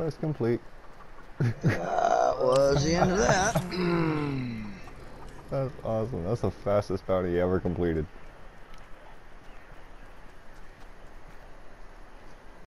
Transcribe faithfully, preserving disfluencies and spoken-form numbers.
quest complete. That was the end of that. That's awesome. That's the fastest bounty ever completed.